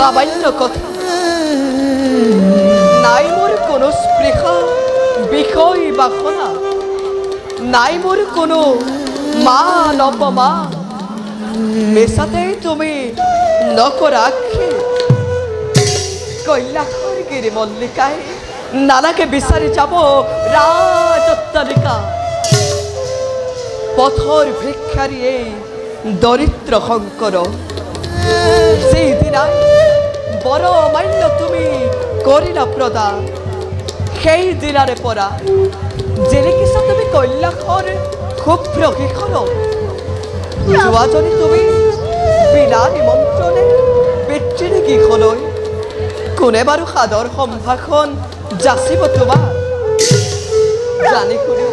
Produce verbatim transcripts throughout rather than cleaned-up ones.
সামান্য কথা নাই মোর কোনো স্পৃহা বিষয় বাসনা নাই মোর কোনো মান অপমান মেশাতেই তুমি নকরাক্ষে কৈলাসৰ গিৰি মল্লিকাই নালাগে বিচাৰি যাব ৰাজত্তালিকা পথৰ ভিক্ষাৰী এই দৰিদ্ৰ শংকৰ সেইদিনাই বড় অমান্য তুমি কৰিলা প্ৰদান সেই দিনাৰে পৰা জিলিকিছা তুমি কৈলাসৰ শুভ্ৰ কিশোৰ যোৱাজনী তুমি বিনা নিমন্ত্ৰণে পিতৃৰ গৃহলৈ কোনে বাৰু সাদৰ সম্ভাষণ যাচিব তোমাৰ জানি শুনি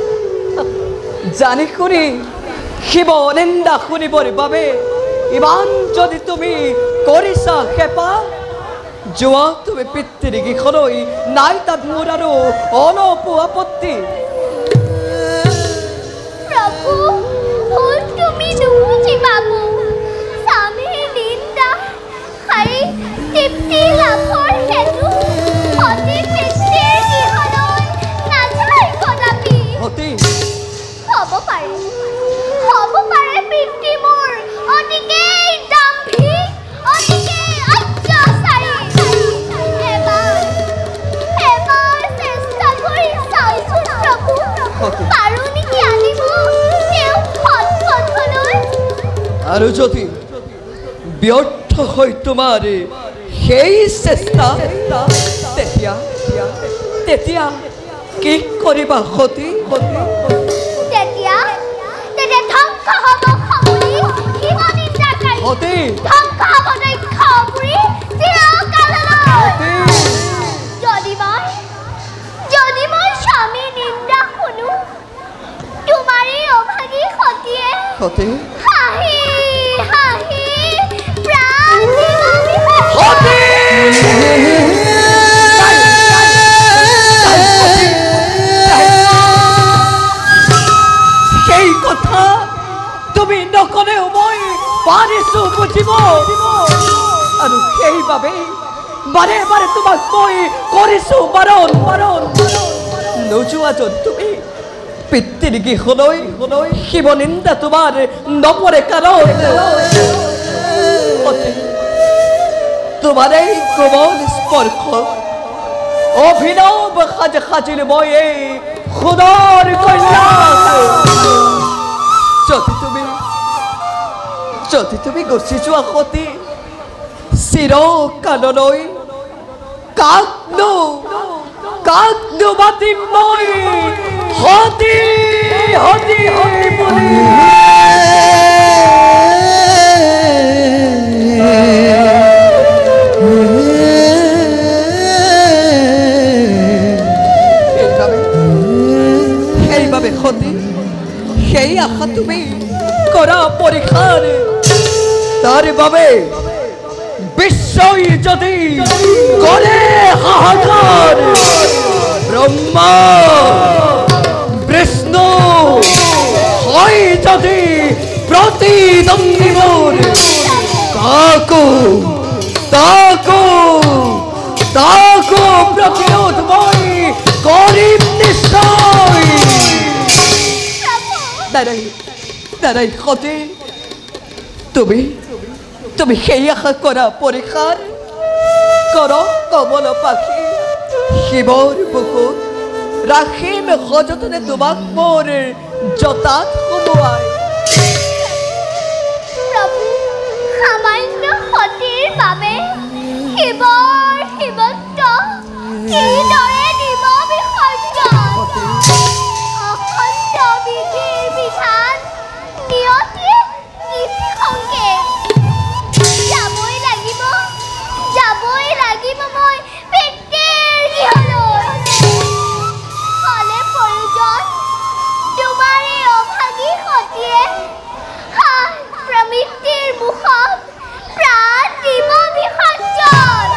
জানি শুনি শিৱ নিন্দা শুনিবৰ বাবে ইমান যদি তুমি কৰিছা হেঁপা যোৱা তুমি পিতৃৰ গৃহলৈ নাই তাত মোৰ আৰু অলপো আপত্তি তুমি নুবুজি বাবু স্বামীৰ নিন্দা শাৰী তৃপ্তি লাভৰ হেতু সতী পিতৃৰ গৃহলৈ নাযায় কদাপি সতী হ'ব পাৰে হ'ব পাৰে পিতৃ মোৰ অতিকেই দাম্ভিক অতিকেই অত্যাচাৰী এবাৰ এবাৰ চেষ্টা কৰি চাওঁচোন প্ৰভু পাৰো নেকি আনিব আৰু যদি ব্যৰ্থ হয় তোমাৰ সেই চেষ্টা তেতিয়া তেতিয়া কি কৰিবা সতী তেতিয়া তেতিয়া ধ্বংস হ'ব খমুলি শিৱ নিন্দাকাৰী সতী ধ্বংস হ'ব দক্ষ অপুৰী চিৰকাললৈ যদি মই যদি মই স্বামীৰ নিন্দা শুনো তোমাৰে অভাগী সতীয়ে সতী হাঁহি হাঁহি প্ৰাণ সতী সেই কথা তুমি নকলেও মই পাৰিছো বুজিব আৰু সেইবাবে বাৰে বাৰে তোমাক মই কৰিছো বাৰণ বাৰণ নোযোৱা যদি তুমি পিতৃৰ গৃহলৈ শিৱ নিন্দা তোমাৰ নপৰে কাৰণ তোমাৰ এই কোমল স্পৰ্শ অভিনৱ সাজ সাজিল মই এই সুদৰ কৈলাস যদি তুমি যদি তুমি গুচি যোৱা সতী চিৰকাললৈ কাকনো কাকনো মাতিম মই হতি হতি হতি বুলি সেইবাবে হতি সেই আশা তুমি কৰা পৰীক্ষাৰ তাৰ বাবে বিশ্বই যদি কৰে হাহাকাৰ ব্ৰহ্মা বিষ্ণু হয় যদি প্ৰতিদ্বন্দ্বী মোৰ তাকো তাকো তাকো প্ৰতিৰোধ মই কৰিম নিশ্চয় দাদাই দাদাই সতী তুমি তুমি সেই আশা কৰা পৰীক্ষাৰ কৰ কমল পাখি শিৱৰ বুকুত ৰাখিম সযতনে তোমাক মোৰ জতাত সোমোৱাই প্ৰভু সামান্য সতীৰ বাবে শিৱৰ শিৱত্ব কিদৰে দিব বিসৰ্জন অখণ্ড বিধিৰ বিধান নিয়তিয়ে নিশি সংকেত যাবই লাগিব যাবই লাগিব মই পিতৃৰ গৃহলৈ হলে প্ৰয়োজন তোমাৰে অভাগী সতীয়ে প্ৰমৃতিৰ মুখত প্ৰাণ দিব বিসৰ্জন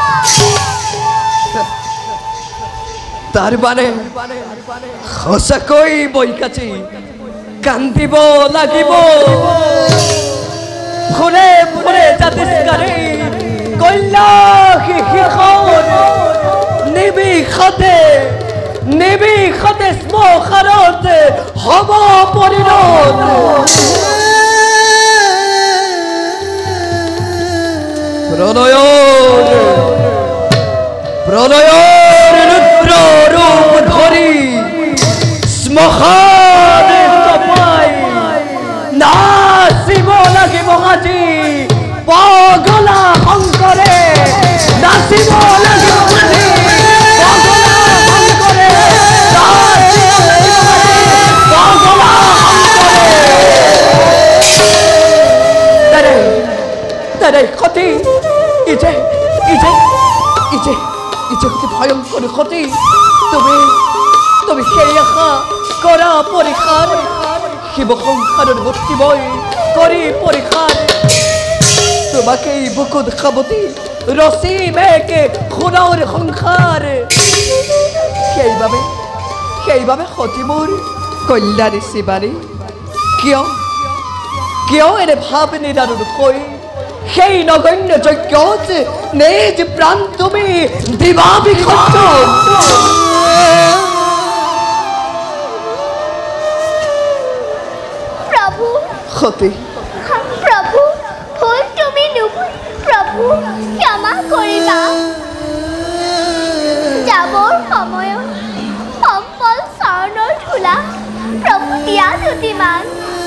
তাৰ মানে সঁচাকৈ বৈকাচি কান্দিব লাগিব ফুলে ফুলে জাতিষ্কাৰে কইলা শিখন নিবিষতে নিবিষতে শ্মশানত হ'ব পৰিণত প্ৰণয়ৰ প্ৰণয়ৰ ৰুদ্ৰ ৰূপ ধৰি শ্মশান চপাই নাচিব লাগিব আজি পগলা শংকৰে নাচিব লাগিব আজি পগলা শংকৰে নাচিব লাগিব আজি পগলা শংকৰে তাৰে তাৰে ক্ষতি ইজে ইজে ইজে ইজে অতি ভয়ংকৰ ক্ষতি তুমি তুমি সেই আশা কৰা পৰীক্ষাৰ শিৱ সংসাৰৰ মুক্তিময় কৰি পৰীক্ষাৰ তোমাকে বুকুত খাবতি ৰচি মেকে সোণৰ সংসাৰ সেইবাবে সেইবাবে সতী মোৰ কল্যাণী শিৱানী কিয় কিয় এনে ভাৱ নিদাৰুণ হৈ সেই নগণ্য যজ্ঞত নিজ প্ৰাণ তুমি দিবা বিসৰ্জন প্ৰভু সতী প্ৰভু ভুল তুমি নুবুজ প্ৰভু ক্ষমা কৰিবা যাবৰ সময়ত সম্পল চৰণৰ ধূলা প্ৰভু দিয়া দুটিমান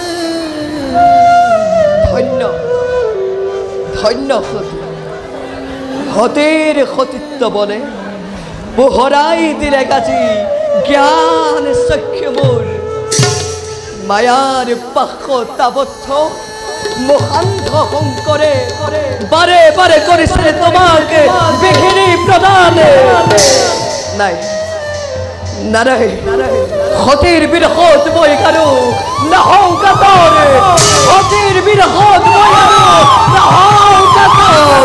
ধন্য ধন্য সতী সতীৰ সতীত্ব বলে পোহৰাই দিলে গাজি জ্ঞান চক্ষু মোৰ মায়াৰ পাশত আবদ্ধ মোহান্ধ শংকৰে বাৰে বাৰে কৰিছে তোমাক বিঘিনি প্ৰদান নাই নাৰে সতীৰ বিৰহত মই কাৰো নহওঁ কাতৰ সতীৰ বিৰহত মই কাৰো নহওঁ কাতৰ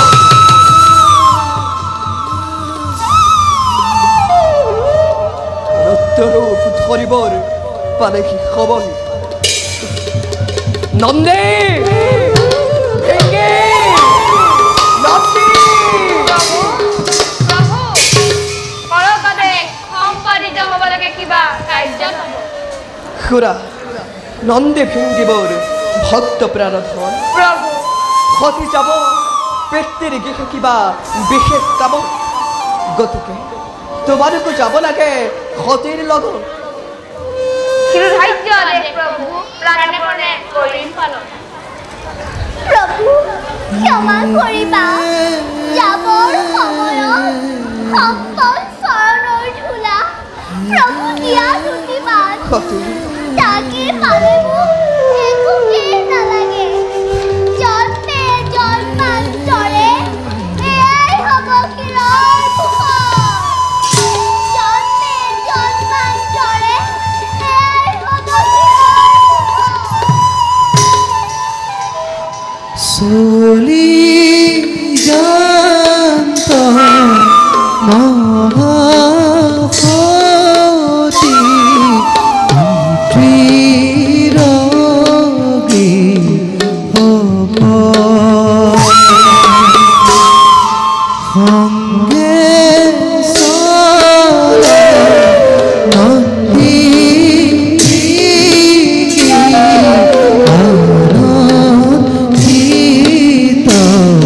ৰূপ ধৰিবৰ পালে কি খবৰ নন্দে খুৰা নন্দে ভিঙ্গিবৰ ভক্ত প্ৰাণধন সতী যাব পেটটিৰ গৃহে কিবা বিশেষ কামত গতিকে তোমালোকো যাব লাগে সতীৰ লগত প্ৰভু ক্ষমা কৰিবা যাবৰ সময়ত সম্পল চৰণৰ ধূলা প্ৰভু দিয়া দুটিমান তাকে পালে মোক একোৱেই নালাগে জন্মে জন্মান্তৰে এয়াই হ'ব শিৰৰ পোহৰ জন্মে জন্মান্তৰে এয়াই হ'ব চলি যান্ত মহাসতী ত্ৰিৰগী হ'ব সংগে চলে নন্দী আনন্দিত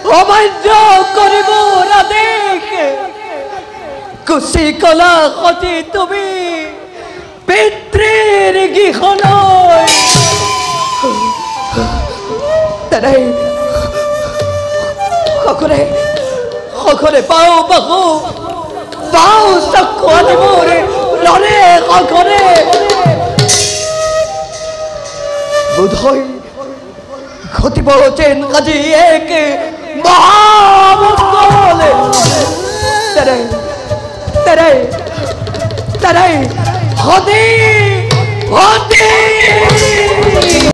অমান্য কৰিব ৰাধেক কুচি কলা সতি তুমি পিতৃৰ গৃহলৈ তেনে সকলে সকলে পাও বাহু পাও চকু আনিবোৰ লৰে সকলে বোধহয় ঘটিব যেন আজি এক মহামঙ্গল তেনে তেনে তেনে হদি হদি